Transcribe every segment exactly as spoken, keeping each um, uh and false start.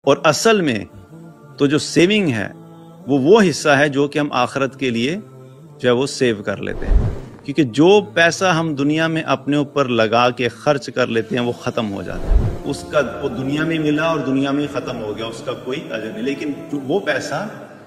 اور اصل میں تو جو سیونگ ہے وہ وہ حصہ ہے جو کہ ہم آخرت کے لیے جو ہے وہ سیو کر لیتے ہیں، کیونکہ جو پیسہ ہم دنیا میں اپنے اوپر لگا کے خرچ کر لیتے ہیں وہ ختم ہو جاتا ہے، اس کا وہ دنیا میں ملا اور دنیا میں ختم ہو گیا، اس کا کوئی اجر نہیں۔ لیکن وہ پیسہ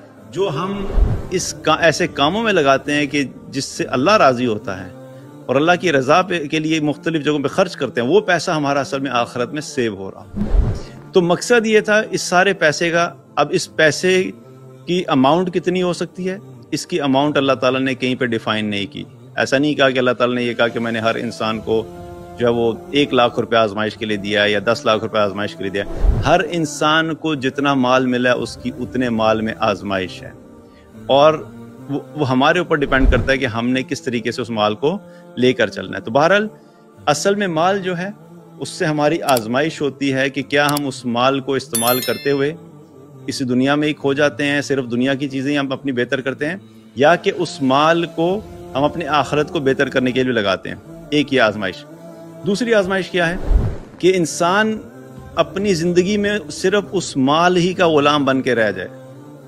جو ہم اس کا ایسے کاموں میں لگاتے ہیں کہ جس سے اللہ راضی ہوتا ہے اور اللہ کی رضا پہ کے لیے مختلف جگہوں پہ خرچ کرتے ہیں، وہ پیسہ ہمارا اصل میں آخرت میں سیو ہو رہا۔ تو مقصد یہ تھا اس سارے پیسے کا، اب اس پیسے کی اماؤنٹ کتنی ہو سکتی ہے، اس کی اماؤنٹ اللہ تعالیٰ نے کہیں پہ ڈیفائن نہیں کی۔ ایسا نہیں کہا کہ اللہ تعالیٰ نے یہ کہا کہ میں نے ہر انسان کو جو ہے وہ ایک لاکھ روپے آزمائش کے لیے دیا یا دس لاکھ روپے آزمائش کے لیے دیا۔ ہر انسان کو جتنا مال ملا اس کی اتنے مال میں آزمائش ہے، اور وہ ہمارے اوپر ڈیپینڈ کرتا ہے کہ ہم نے کس طریقے سے اس مال کو لے کر چلنا ہے۔ تو بہرحال اصل میں مال جو ہے اس سے ہماری آزمائش ہوتی ہے کہ کیا ہم اس مال کو استعمال کرتے ہوئے اس دنیا میں ہی کھو جاتے ہیں، صرف دنیا کی چیزیں ہم اپنی بہتر کرتے ہیں، یا کہ اس مال کو ہم اپنے آخرت کو بہتر کرنے کے لیے لگاتے ہیں۔ ایک یہ آزمائش۔ دوسری آزمائش کیا ہے کہ انسان اپنی زندگی میں صرف اس مال ہی کا غلام بن کے رہ جائے،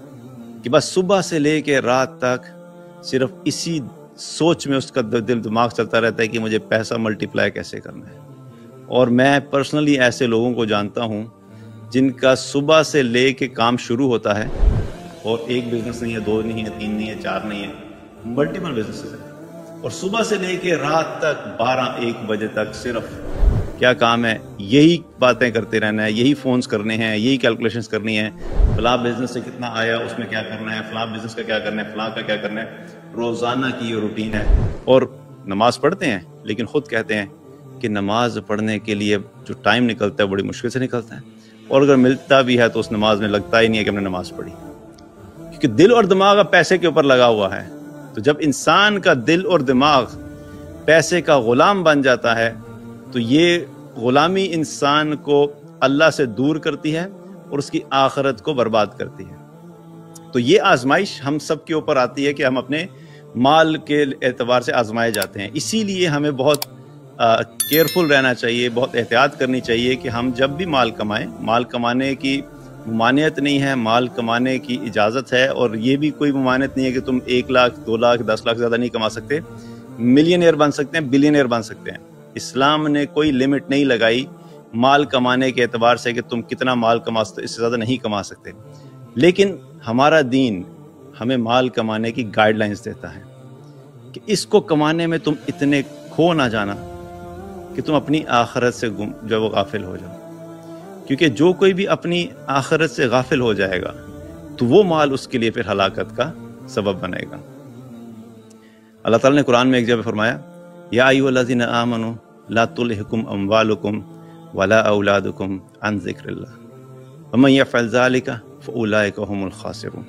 کہ بس صبح سے لے کے رات تک صرف اسی سوچ میں اس کا دل دماغ چلتا رہتا ہے کہ مجھے پیسہ ملٹیپلائی کیسے کرنا ہے۔ اور میں پرسنلی ایسے لوگوں کو جانتا ہوں جن کا صبح سے لے کے کام شروع ہوتا ہے، اور ایک بزنس نہیں ہے، دو نہیں ہے، تین نہیں ہے، چار نہیں ہے، ملٹیپل بزنسز ہیں، اور صبح سے لے کے رات تک بارہ ایک بجے تک صرف کیا کام ہے، یہی باتیں کرتے رہنا ہے، یہی فونز کرنے ہیں، یہی کیلکولیشنز کرنی ہے، فلاں بزنس سے کتنا آیا اس میں کیا کرنا ہے، فلاں بزنس کا کیا کرنا ہے، فلاں کا کیا کرنا ہے۔ روزانہ کی یہ روٹین ہے، اور نماز پڑھتے ہیں لیکن خود کہتے ہیں کہ نماز پڑھنے کے لیے جو ٹائم نکلتا ہے بڑی مشکل سے نکلتا ہے، اور اگر ملتا بھی ہے تو اس نماز میں لگتا ہی نہیں ہے کہ ہم نے نماز پڑھی، کیونکہ دل اور دماغ اب پیسے کے اوپر لگا ہوا ہے۔ تو جب انسان کا دل اور دماغ پیسے کا غلام بن جاتا ہے تو یہ غلامی انسان کو اللہ سے دور کرتی ہے اور اس کی آخرت کو برباد کرتی ہے۔ تو یہ آزمائش ہم سب کے اوپر آتی ہے کہ ہم اپنے مال کے اعتبار سے آزمائے جاتے ہیں۔ اسی لیے ہمیں بہت کیئرفل رہنا چاہیے، بہت احتیاط کرنی چاہیے کہ ہم جب بھی مال کمائیں، مال کمانے کی ممانعت نہیں ہے، مال کمانے کی اجازت ہے، اور یہ بھی کوئی ممانعت نہیں ہے کہ تم ایک لاکھ دو لاکھ دس لاکھ زیادہ نہیں کما سکتے، ملینئر بن سکتے ہیں، بلینئر بن سکتے ہیں۔ اسلام نے کوئی لمٹ نہیں لگائی مال کمانے کے اعتبار سے کہ تم کتنا مال کما سکتے، اس سے زیادہ نہیں کما سکتے، لیکن ہمارا دین ہمیں مال کمانے کی گائیڈ لائنز دیتا ہے کہ اس کو کمانے میں تم اتنے کھو نہ جانا کہ تم اپنی آخرت سے گم جو وہ غافل ہو جاؤ، کیونکہ جو کوئی بھی اپنی آخرت سے غافل ہو جائے گا تو وہ مال اس کے لیے پھر ہلاکت کا سبب بنے گا۔ اللہ تعالیٰ نے قرآن میں ایک جگہ فرمایا، یا ایھا الذین آمنوا لا تلھکم اموالکم ولا اولادکم عن ذکر اللہ ومن یفعل ذلک فاولئک هم الخاسرون۔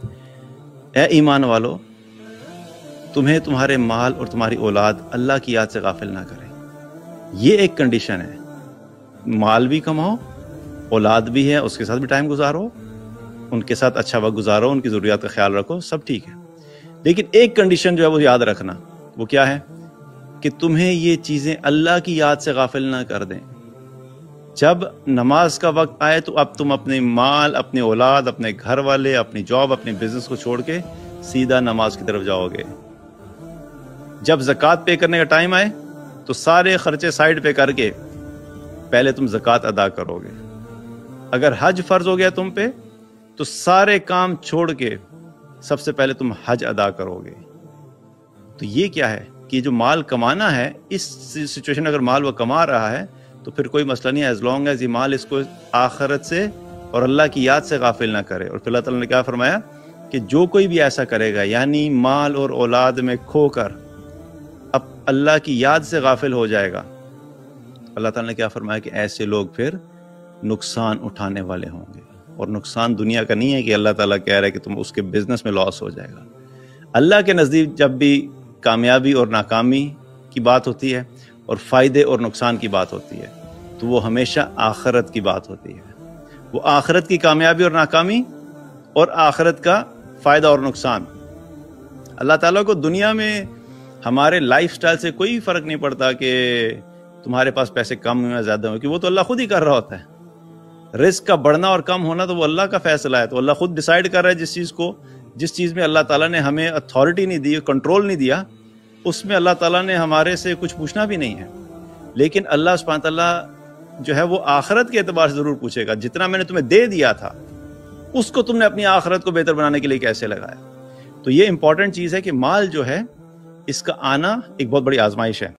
اے ایمان والو، تمہیں تمہارے مال اور تمہاری اولاد اللہ کی یاد سے غافل نہ کرے۔ یہ ایک کنڈیشن ہے، مال بھی کماؤ، اولاد بھی ہے، اس کے ساتھ بھی ٹائم گزارو، ان کے ساتھ اچھا وقت گزارو، ان کی ضروریات کا خیال رکھو، سب ٹھیک ہے، لیکن ایک کنڈیشن جو ہے وہ یاد رکھنا، وہ کیا ہے کہ تمہیں یہ چیزیں اللہ کی یاد سے غافل نہ کر دیں۔ جب نماز کا وقت آئے تو اب تم اپنے مال، اپنے اولاد، اپنے گھر والے، اپنی جاب، اپنے بزنس کو چھوڑ کے سیدھا نماز کی طرف جاؤ گے۔ جب زکوٰۃ پے کرنے کا ٹائم آئے تو سارے خرچے سائڈ پہ کر کے پہلے تم زکوٰۃ ادا کرو گے۔ اگر حج فرض ہو گیا تم پہ تو سارے کام چھوڑ کے سب سے پہلے تم حج ادا کرو گے۔ تو یہ کیا ہے کہ جو مال کمانا ہے، اس سچویشن میں اگر مال وہ کما رہا ہے تو پھر کوئی مسئلہ نہیں ہے، ایز لانگ ایز یہ مال اس کو آخرت سے اور اللہ کی یاد سے غافل نہ کرے۔ اور پھر اللہ تعالیٰ نے کیا فرمایا کہ جو کوئی بھی ایسا کرے گا، یعنی مال اور اولاد میں کھو کر اب اللہ کی یاد سے غافل ہو جائے گا، اللہ تعالیٰ نے کیا فرمایا کہ ایسے لوگ پھر نقصان اٹھانے والے ہوں گے۔ اور نقصان دنیا کا نہیں ہے کہ اللہ تعالیٰ کہہ رہا ہے کہ تم اس کے بزنس میں لاس ہو جائے گا۔ اللہ کے نزدیک جب بھی کامیابی اور ناکامی کی بات ہوتی ہے اور فائدے اور نقصان کی بات ہوتی ہے تو وہ ہمیشہ آخرت کی بات ہوتی ہے۔ وہ آخرت کی کامیابی اور ناکامی اور آخرت کا فائدہ اور نقصان۔ اللہ تعالیٰ کو دنیا میں ہمارے لائف سٹائل سے کوئی فرق نہیں پڑتا کہ تمہارے پاس پیسے کم ہوں یا زیادہ ہوں، کہ وہ تو اللہ خود ہی کر رہا ہوتا ہے۔ رزق کا بڑھنا اور کم ہونا تو وہ اللہ کا فیصلہ ہے، تو اللہ خود ڈیسائیڈ کر رہا ہے جس چیز کو، جس چیز میں اللہ تعالیٰ نے ہمیں اتھارٹی نہیں دی، کنٹرول نہیں دیا، اس میں اللہ تعالیٰ نے ہمارے سے کچھ پوچھنا بھی نہیں ہے۔ لیکن اللہ سبحانہ تعالیٰ جو ہے وہ آخرت کے اعتبار سے ضرور پوچھے گا، جتنا میں نے تمہیں دے دیا تھا اس کو تم نے اپنی آخرت کو بہتر بنانے کے لیے کیسے لگایا۔ تو یہ امپورٹنٹ چیز ہے کہ مال جو ہے اس کا آنا ایک بہت بڑی آزمائش ہے۔